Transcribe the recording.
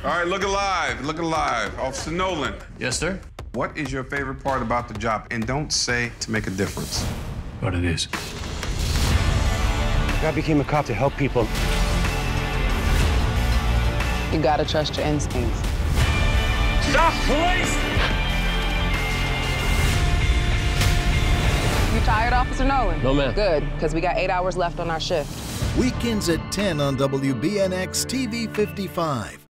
All right, look alive, look alive. Officer Nolan. Yes, sir? What is your favorite part about the job? And don't say to make a difference. What it is. I became a cop to help people. You gotta trust your instincts. Stop, police! You tired, Officer Nolan? No, ma'am. Good, because we got 8 hours left on our shift. Weekends at 10 on WBNX-TV 55.